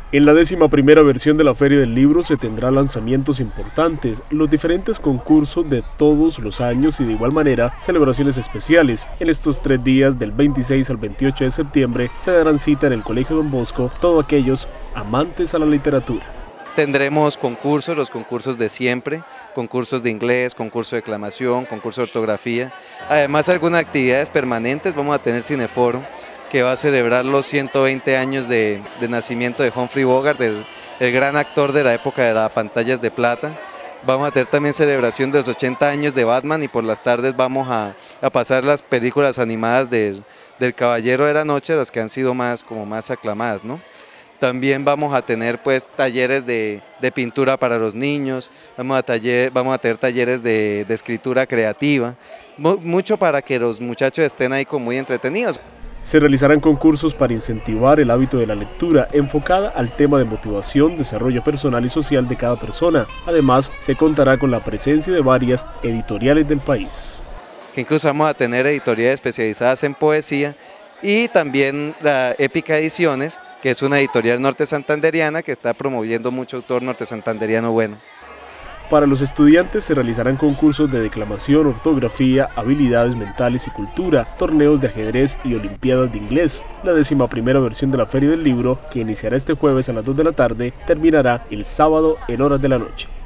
En la 11ª versión de la Feria del Libro se tendrá lanzamientos importantes, los diferentes concursos de todos los años y de igual manera celebraciones especiales. En estos 3 días, del 26 al 28 de septiembre, se darán cita en el Colegio Don Bosco todos aquellos amantes a la literatura. Tendremos concursos, los concursos de siempre, concursos de inglés, concurso de declamación, concurso de ortografía. Además, algunas actividades permanentes. Vamos a tener Cineforo, que va a celebrar los 120 años de nacimiento de Humphrey Bogart, el gran actor de la época de las pantallas de plata. Vamos a tener también celebración de los 80 años de Batman y por las tardes vamos a pasar las películas animadas del Caballero de la Noche, las que han sido más aclamadas, ¿no? También vamos a tener pues talleres de pintura para los niños, vamos a tener talleres de escritura creativa, mucho para que los muchachos estén ahí como muy entretenidos. Se realizarán concursos para incentivar el hábito de la lectura, enfocada al tema de motivación, desarrollo personal y social de cada persona. Además, se contará con la presencia de varias editoriales del país. Que incluso vamos a tener editoriales especializadas en poesía y también la Épica Ediciones, que es una editorial norte santanderiana que está promoviendo mucho autor norte santanderiano bueno. Para los estudiantes se realizarán concursos de declamación, ortografía, habilidades mentales y cultura, torneos de ajedrez y olimpiadas de inglés. La 11ª versión de la Feria del Libro, que iniciará este jueves a las 2 de la tarde, terminará el sábado en horas de la noche.